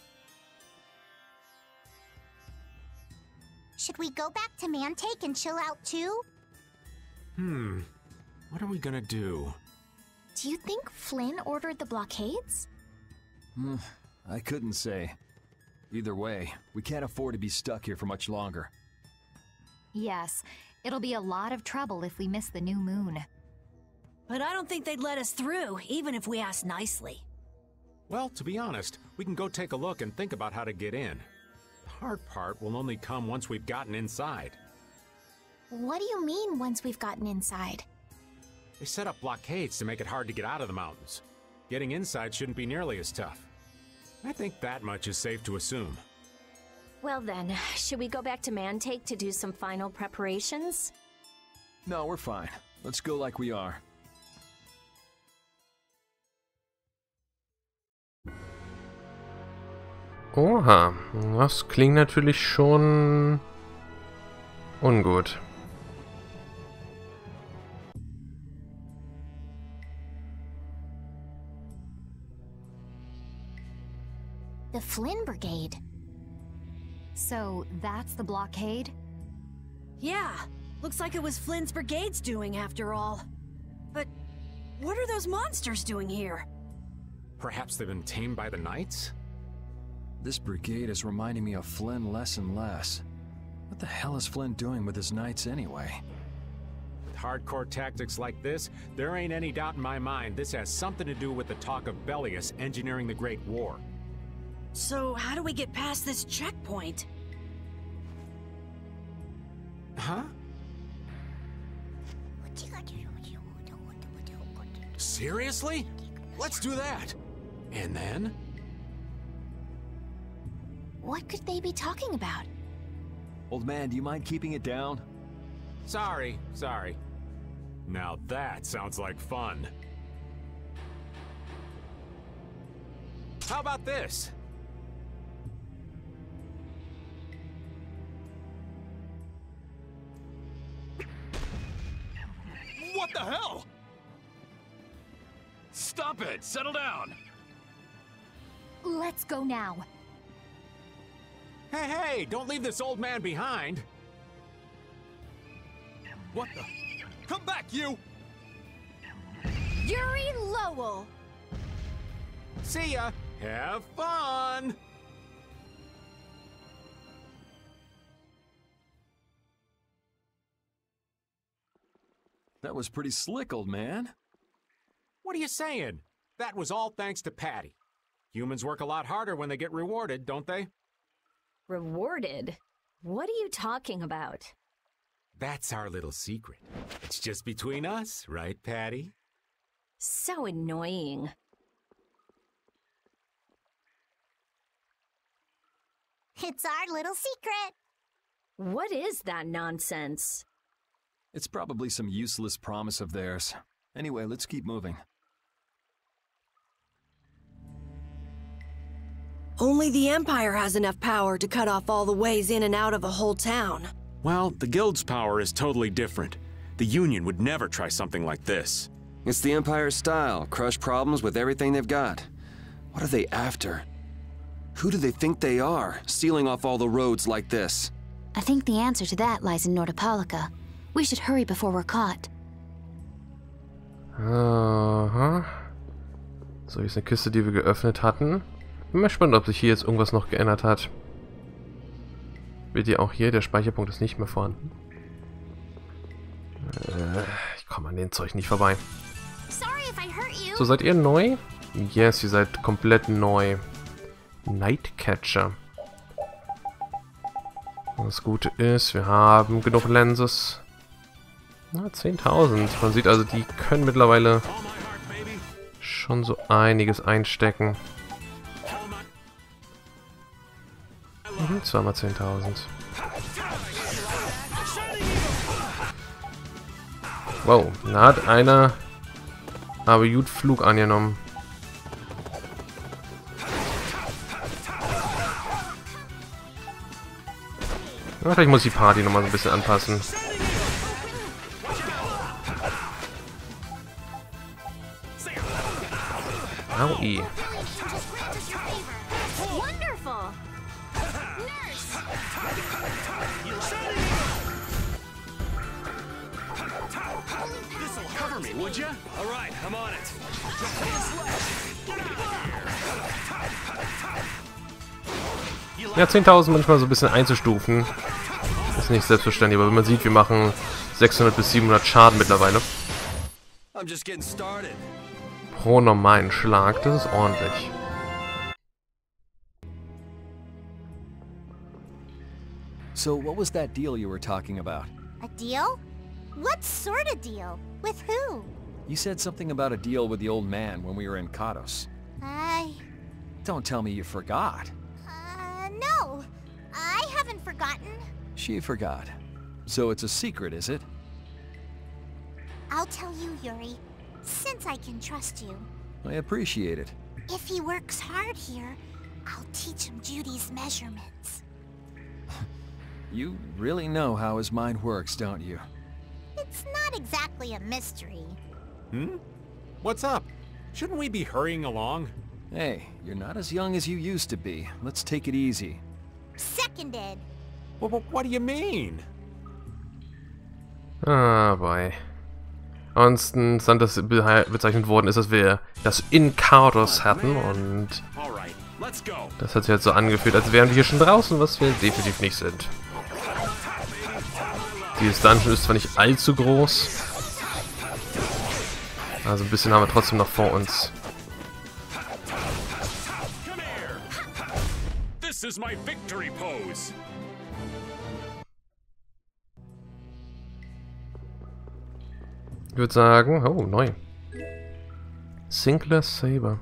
Should we go back to Mantake and chill out too? Hmm. What are we gonna do? Do you think Flynn ordered the blockades? Hmm, I couldn't say. Either way, we can't afford to be stuck here for much longer. Yes, it'll be a lot of trouble if we miss the new moon. But I don't think they'd let us through, even if we asked nicely. Well, to be honest, we can go take a look and think about how to get in. The hard part will only come once we've gotten inside. What do you mean, once we've gotten inside? They set up blockades to make it hard to get out of the mountains. Getting inside shouldn't be nearly as tough. I think that much is safe to assume. Well then, should we go back to Mantake to do some final preparations? No, we're fine. Let's go like we are. Oha, das klingt natürlich schon ungut. The Flynn Brigade. So, that's the blockade? Yeah, looks like it was Flynn's brigade's doing after all. But what are those monsters doing here? Perhaps they've been tamed by the Knights? This brigade is reminding me of Flynn less and less. What the hell is Flynn doing with his knights anyway? With hardcore tactics like this, there ain't any doubt in my mind this has something to do with the talk of Bellius engineering the Great War. So how do we get past this checkpoint? Huh? Seriously? Let's do that! And then? What could they be talking about? Old man, do you mind keeping it down? Sorry, sorry. Now that sounds like fun. How about this? What the hell? Stop it! Settle down! Let's go now. Hey, hey! Don't leave this old man behind! What the? Come back, you! Yuri Lowell! See ya! Have fun! That was pretty slick, old man. What are you saying? That was all thanks to Patty. Humans work a lot harder when they get rewarded, don't they? Rewarded? What are you talking about? That's our little secret. It's just between us, right, Patty? So annoying. It's our little secret. What is that nonsense? It's probably some useless promise of theirs. Anyway, let's keep moving. Only the Empire has enough power to cut off all the ways in and out of a whole town. Well, the Guild's power is totally different. The Union would never try something like this. It's the Empire's style, crush problems with everything they've got. What are they after? Who do they think they are, sealing off all the roads like this? I think the answer to that lies in Nordopolica. We should hurry before we're caught. Aha. So, hier ist eine Kiste, die wir geöffnet hatten. Bin mal gespannt, ob sich hier jetzt irgendwas noch geändert hat. Seht ihr auch hier, der Speicherpunkt ist nicht mehr vorhanden. Äh, ich komme an dem Zeug nicht vorbei. So, seid ihr neu? Yes, ihr seid komplett neu. Nightcatcher. Das Gute ist, wir haben genug Lenses. Na, zehntausend. Man sieht also, die können mittlerweile schon so einiges einstecken. Mhm, zweimal zehntausend. Wow, da hat einer aber gut Flug angenommen. Ja, vielleicht muss ich die Party nochmal so ein bisschen anpassen. Aui. Ja, zehntausend manchmal so ein bisschen einzustufen. Ist nicht selbstverständlich, aber wenn man sieht, wir machen sechshundert bis siebenhundert Schaden mittlerweile. Pro normalen Schlag, das ist ordentlich. So, what was that deal you were talking about? A deal? What sort of deal? With who? You said something about a deal with the old man when we were in Kados. I... Don't tell me you forgot. Uh, no. I haven't forgotten. She forgot. So it's a secret, is it? I'll tell you, Yuri, since I can trust you. I appreciate it. If he works hard here, I'll teach him Judy's measurements. You really know how his mind works, don't you? It's not exactly a mystery. Hmm? What's up? Shouldn't we be hurrying along? Hey, you're not as young as you used to be. Let's take it easy. Seconded. What, what, what do you mean? Ah, boy. Ansonsten ist dann das bezeichnet worden ist, dass wir das in Kados hatten und das hat sich jetzt so angefühlt, als wären wir hier schon draußen, was wir definitiv nicht sind. Dieses Dungeon ist zwar nicht allzu groß, also ein bisschen haben wir trotzdem noch vor uns. This is my victory pose. Ich würde sagen, oh, neu. Sinclair Saber.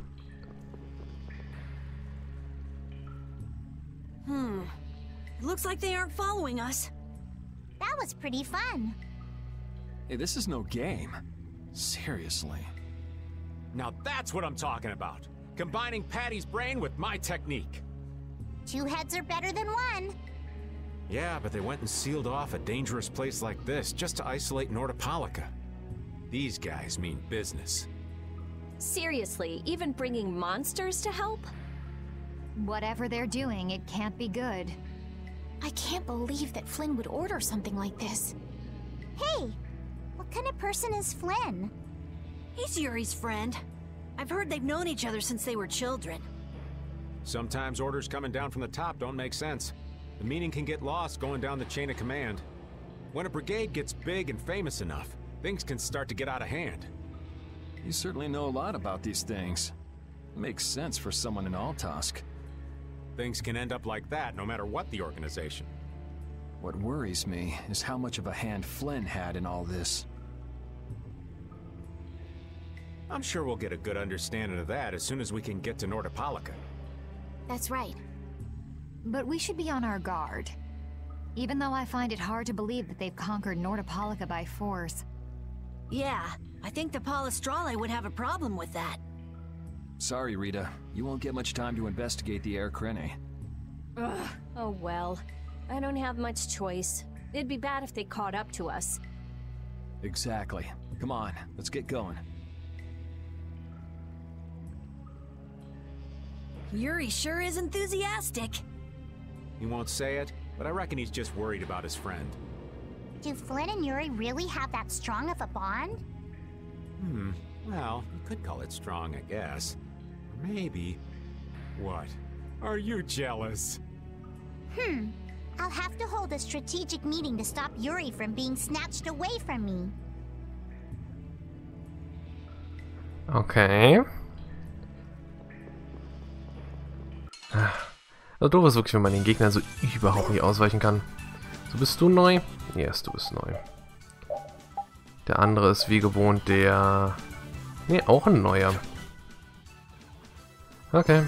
Hmm. Looks like they aren't following us. That was pretty fun. Hey, this is no game. Seriously. Now that's what I'm talking about. Combining Patty's brain with my technique. Two heads are better than one. Yeah, but they went and sealed off a dangerous place like this just to isolate Nordopolica. These guys mean business. Seriously, even bringing monsters to help? Whatever they're doing, it can't be good. I can't believe that Flynn would order something like this. Hey, what kind of person is Flynn? He's Yuri's friend. I've heard they've known each other since they were children. Sometimes orders coming down from the top don't make sense. The meaning can get lost going down the chain of command. When a brigade gets big and famous enough, things can start to get out of hand. You certainly know a lot about these things. Makes sense for someone in Altosk. Things can end up like that no matter what the organization. What worries me is how much of a hand Flynn had in all this. I'm sure we'll get a good understanding of that as soon as we can get to Nordopolica. That's right. But we should be on our guard. Even though I find it hard to believe that they've conquered Nordopolica by force. Yeah, I think the Palestrale would have a problem with that. Sorry, Rita. You won't get much time to investigate the Air Krene. Ugh. Oh well. I don't have much choice. It'd be bad if they caught up to us. Exactly. Come on, let's get going. Yuri sure is enthusiastic. He won't say it, but I reckon he's just worried about his friend. Do Flynn and Yuri really have that strong of a bond? Hmm, well, you could call it strong, I guess. Or maybe... What? Are you jealous? Hmm. I'll have to hold a strategic meeting to stop Yuri from being snatched away from me. Okay. Also doof ist wirklich, wenn man den Gegnern so überhaupt nicht ausweichen kann. So, bist du neu? Yes, du bist neu. Der andere ist wie gewohnt der... Ne, auch ein neuer. Okay.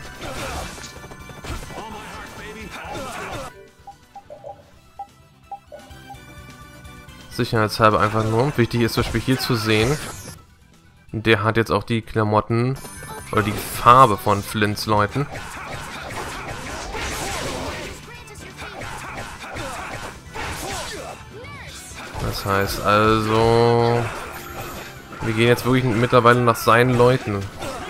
Sicherheitshalber einfach nur. Wichtig ist zum Beispiel hier zu sehen. Der hat jetzt auch die Klamotten oder die Farbe von Flints Leuten. Das heißt also, wir gehen jetzt wirklich mittlerweile nach seinen Leuten.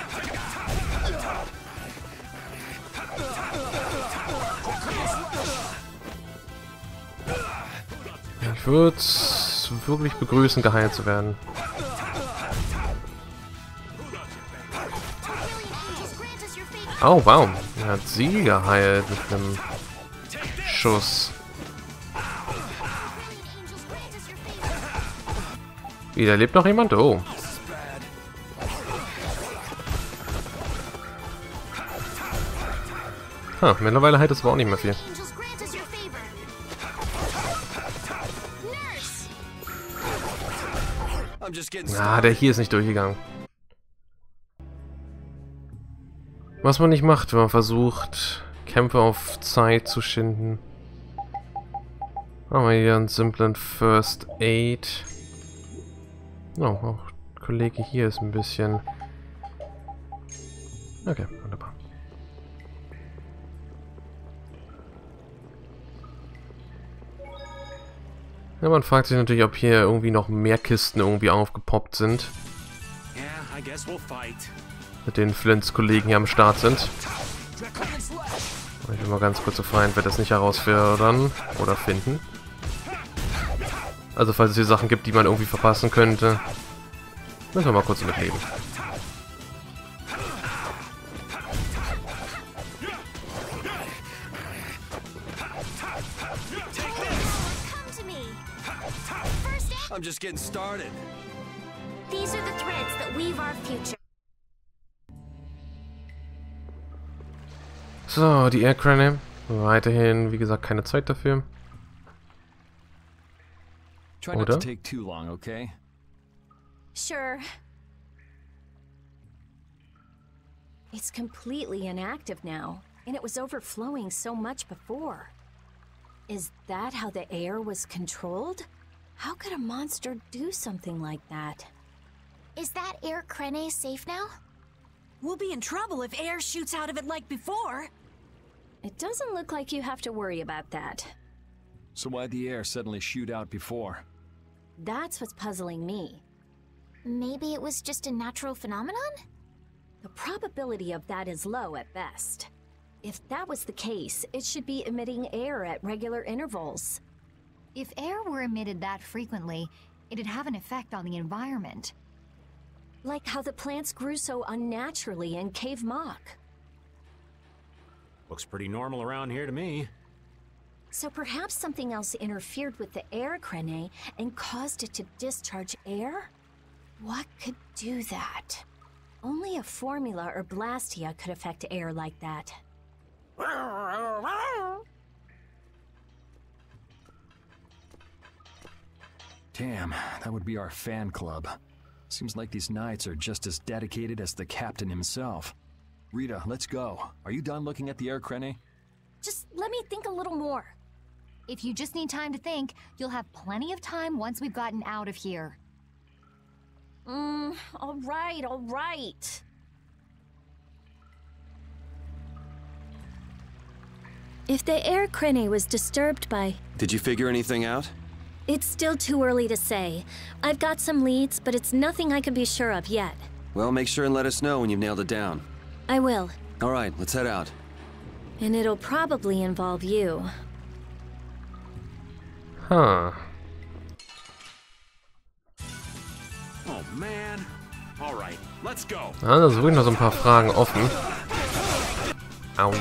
Ich würde es wirklich begrüßen, geheilt zu werden. Oh, wow. Er hat sie geheilt mit einem Schuss. Wie, da lebt noch jemand? Oh. Ha, mittlerweile heilt es aber auch nicht mehr viel. Ah, der hier ist nicht durchgegangen. Was man nicht macht, wenn man versucht, Kämpfe auf Zeit zu schinden. Machen wir hier einen simplen First Aid. Oh, auch Kollege hier ist ein bisschen... Okay, wunderbar. Ja, man fragt sich natürlich, ob hier irgendwie noch mehr Kisten irgendwie aufgepoppt sind. Mit den Flints Kollegen hier am Start sind. Ich will mal ganz kurz so Feind wird das nicht herausfordern oder finden. Also falls es hier Sachen gibt, die man irgendwie verpassen könnte, müssen wir mal kurz mitleben. I'm just getting started. These are the threads that weave our future. So, die Aircrane. Weiterhin, wie gesagt, keine Zeit dafür. Try not to take too long, okay? Sure. It's completely inactive now, and it was overflowing so much before. Is that how the air was controlled? How could a monster do something like that? Is that Air Krene safe now? We'll be in trouble if air shoots out of it like before. It doesn't look like you have to worry about that. So why'd the air suddenly shoot out before? That's what's puzzling me. Maybe it was just a natural phenomenon? The probability of that is low at best. If that was the case, it should be emitting air at regular intervals. If air were emitted that frequently, it'd have an effect on the environment. Like how the plants grew so unnaturally in Cave Mock. Looks pretty normal around here to me. So perhaps something else interfered with the air Krene and caused it to discharge air? What could do that? Only a formula or Blastia could affect air like that. Damn, that would be our fan club. Seems like these knights are just as dedicated as the captain himself. Rita, let's go. Are you done looking at the Air Krene? Just let me think a little more. If you just need time to think, you'll have plenty of time once we've gotten out of here. Mm, all right, all right. If the Air Krene was disturbed by... Did you figure anything out? It's still too early to say. I've got some leads, but it's nothing I can be sure of yet. Well, make sure and let us know when you've nailed it down. I will. All right, let's head out. And it'll probably involve you. Huh. Oh man. All right, let's go. Ja, da sind noch so ein paar Fragen offen. Au.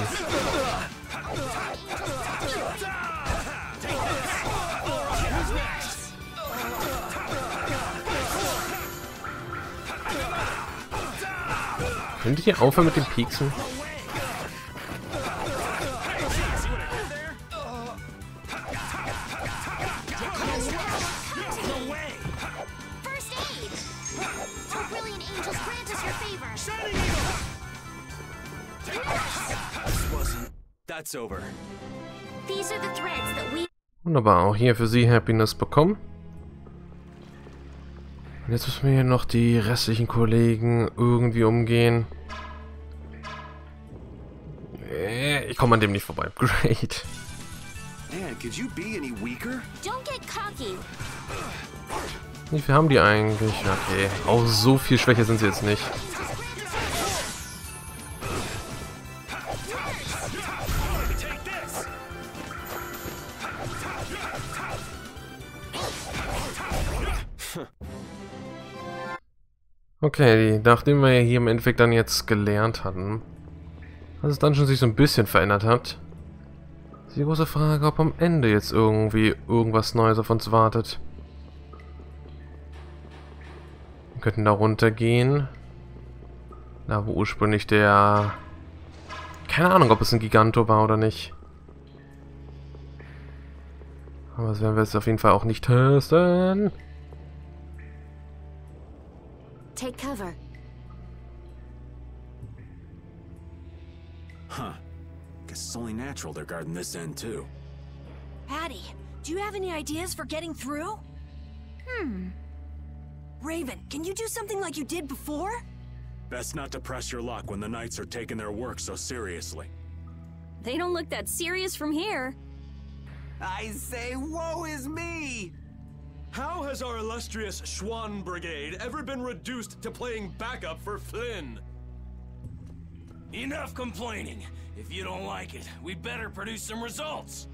Könnt ihr aufhören mit den Pieksen? that's over. These are the threads that we... Wunderbar, auch hier für sie Happiness bekommen. Und jetzt müssen wir hier noch die restlichen Kollegen irgendwie umgehen. Ich komme an dem nicht vorbei. Great. Man, could you be any weaker? Don't get cocky. Wie viel haben die eigentlich? Okay, auch so viel schwächer sind sie jetzt nicht. Okay, nachdem wir hier im Endeffekt dann jetzt gelernt hatten, dass es dann schon sich so ein bisschen verändert hat, ist die große Frage, ob am Ende jetzt irgendwie irgendwas Neues auf uns wartet. Wir könnten da runtergehen. Da wo ursprünglich der... Keine Ahnung, ob es ein Giganto war oder nicht. Aber das werden wir jetzt auf jeden Fall auch nicht testen. Take cover. Huh. Guess it's only natural they're guarding this end too. Patty, do you have any ideas for getting through? Hmm. Raven, can you do something like you did before? Best not to press your luck when the Knights are taking their work so seriously. They don't look that serious from here. I say, woe is me! How has our illustrious Schwann Brigade ever been reduced to playing backup for Flynn? Enough complaining. If you don't like it, we better produce some results.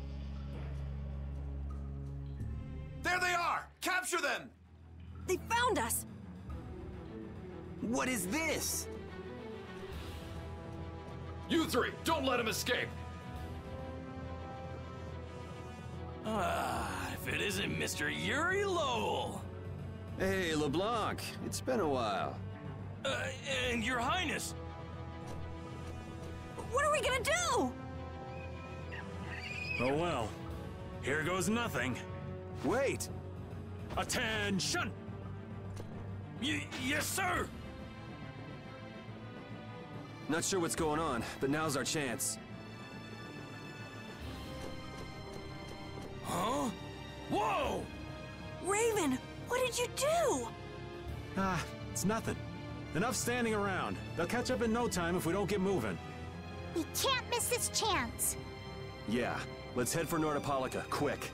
There they are! Capture them! They found us! What is this? You three, don't let him escape! Ah, if it isn't Mister Yuri Lowell! Hey, LeBlanc, it's been a while. Uh, and Your Highness! What are we gonna do? Oh well. Here goes nothing. Wait! Attention! Y yes, sir! Not sure what's going on, but now's our chance. Huh? Whoa! Raven, what did you do? Ah, it's nothing. Enough standing around. They'll catch up in no time if we don't get moving. We can't miss this chance. Yeah, let's head for Nordopolica, quick.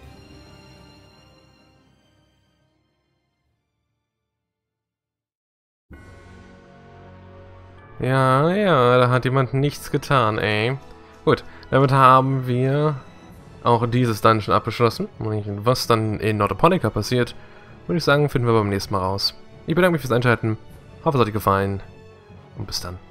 Ja, ja, da hat jemand nichts getan, ey. Gut, damit haben wir auch dieses Dungeon abgeschlossen. Und was dann in Nordopolica passiert, würde ich sagen, finden wir beim nächsten Mal raus. Ich bedanke mich fürs Einschalten, hoffe es hat euch gefallen und bis dann.